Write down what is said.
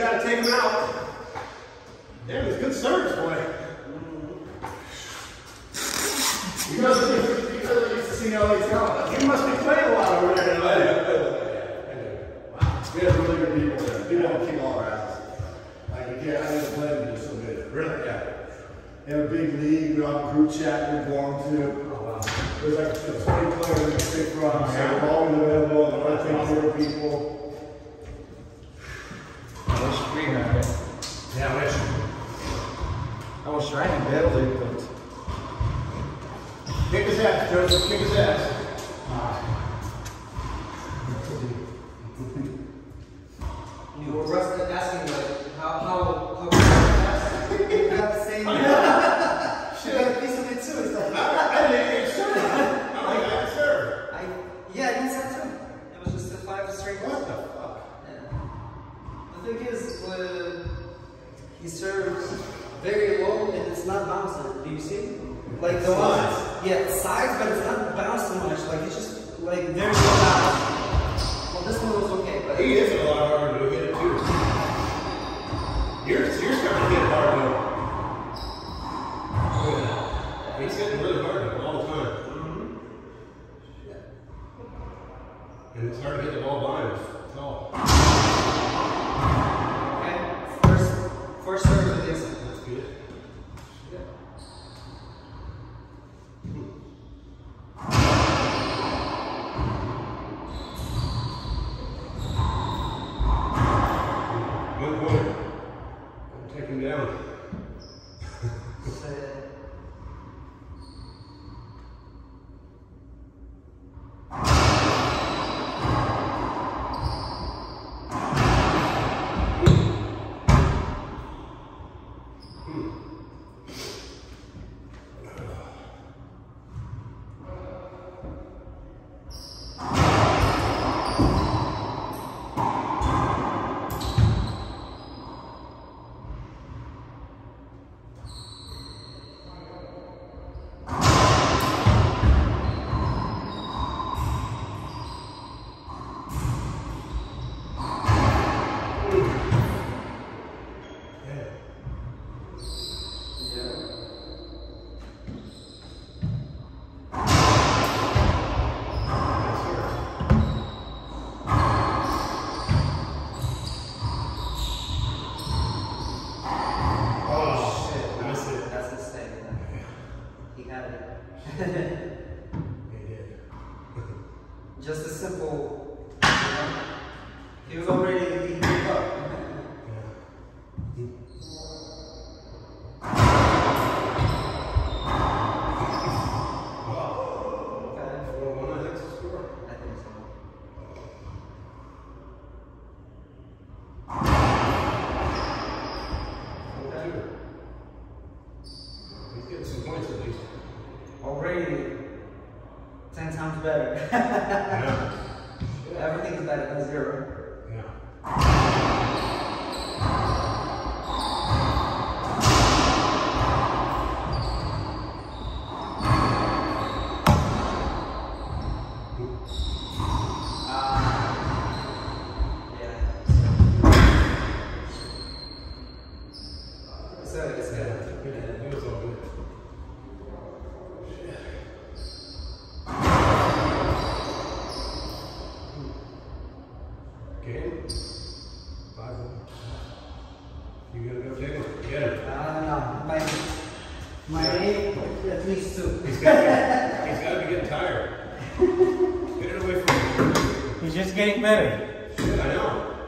gotta take him out. Damn, it's good service, boy. You guys used to see LA talent. You must be playing a lot over there in LA. Wow. We have really good people there. People don't kick all our asses. Like, I didn't play them so good. Really? Yeah. They have a big league. We have a group chat we belong to. Oh, wow. There's like 20 players in the stick front. So we're always available. They want to take care of people. I wish we had it. Yeah, I wish. I was trying to build it, but... Kick his ass, Joseph. Kick his ass. You were asking like how you have the same. She got a piece of it too. It's like I didn't serve. I didn't serve. Yeah, I didn't serve too. It was just a 5 straight. What the fuck? Yeah. The thing is, he serves very low and it's not bouncing. Do you see? Like the sides. Yeah, sides, but it's not bouncing much. Like it's just like very low bounce. Well, this one was okay, but He is a lot harder to hit it too. You're starting to hit it hard though. Look at that. He's hitting really hard though, all the time. And it's hard to hit the ball by him. It's all. okay. First serve it is. That's good. One point. Take him down. Just a simple, he was already eating up. He's getting some points at least. Already 10 times better. Yeah. Everything's better than 0. Yeah. Game? 5-1. You gotta go take him. Get him. No. My aim, at least 2. He's gotta be getting tired. Get it away from him. He's just getting better. Shit, I know.